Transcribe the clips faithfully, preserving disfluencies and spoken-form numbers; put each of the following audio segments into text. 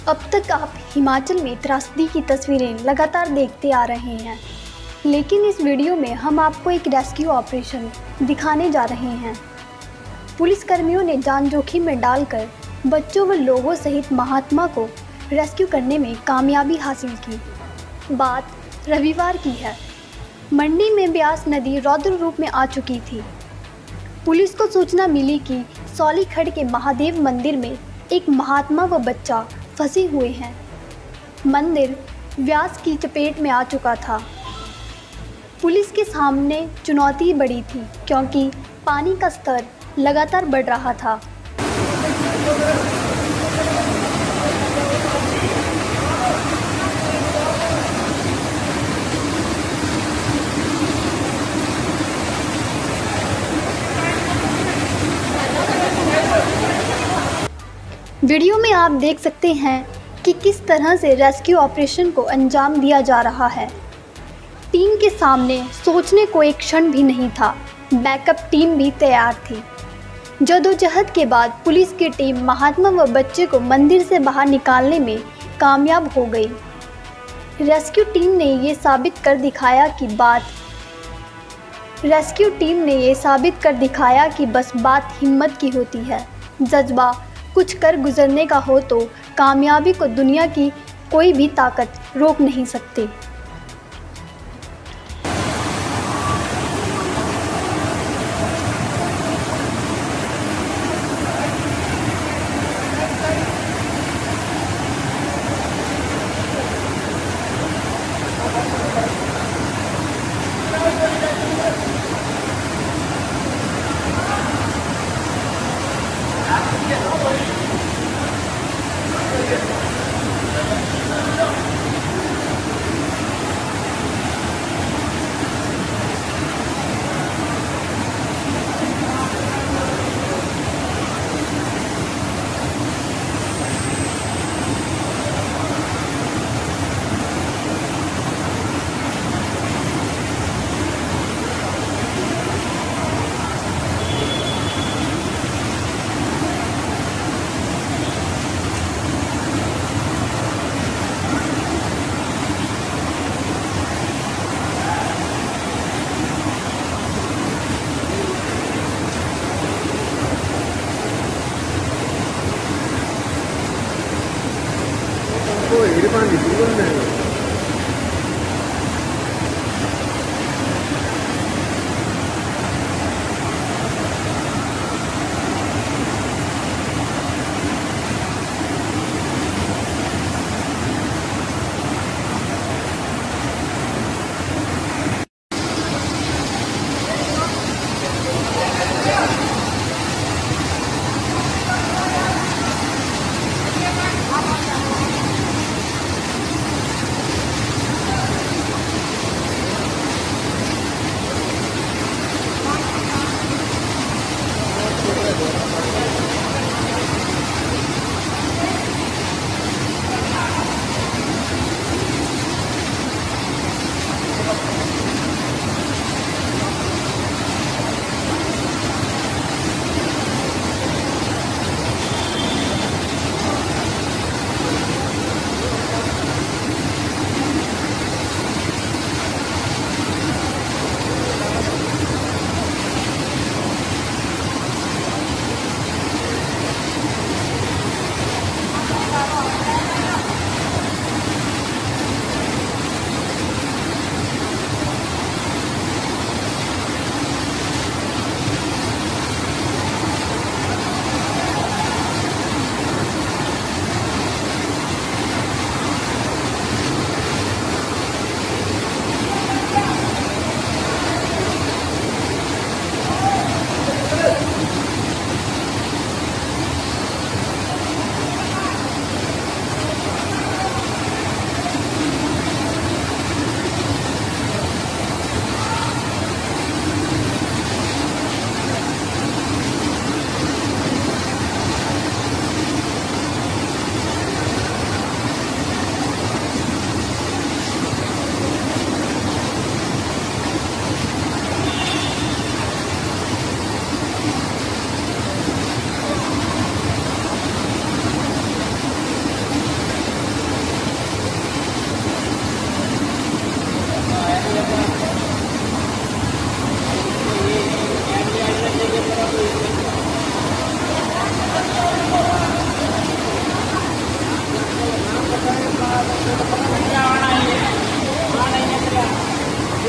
अब तक आप हिमाचल में त्रासदी की तस्वीरें लगातार देखते आ रहे हैं, लेकिन इस वीडियो में हम आपको एक रेस्क्यू ऑपरेशन दिखाने जा रहे हैं। पुलिसकर्मियों ने जान जोखिम में डालकर बच्चों व लोगों सहित महात्मा को रेस्क्यू करने में कामयाबी हासिल की। बात रविवार की है। मंडी में ब्यास नदी रौद्र रूप में आ चुकी थी। पुलिस को सूचना मिली कि सौलीखड़ के महादेव मंदिर में एक महात्मा व बच्चा फंसे हुए हैं। मंदिर व्यास की चपेट में आ चुका था। पुलिस के सामने चुनौती बड़ी थी क्योंकि पानी का स्तर लगातार बढ़ रहा था। वीडियो में आप देख सकते हैं कि किस तरह से रेस्क्यू ऑपरेशन को अंजाम दिया जा रहा है। टीम के सामने सोचने को एक क्षण भी नहीं था। बैकअप टीम भी तैयार थी। जदोजहद के बाद पुलिस की टीम महात्मा व बच्चे को मंदिर से बाहर निकालने में कामयाब हो गई। रेस्क्यू टीम ने ये साबित कर दिखाया कि बात रेस्क्यू टीम ने ये साबित कर दिखाया कि बस बात हिम्मत की होती है। जज्बा कुछ कर गुजरने का हो तो कामयाबी को दुनिया की कोई भी ताकत रोक नहीं सकती।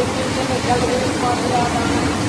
जल्द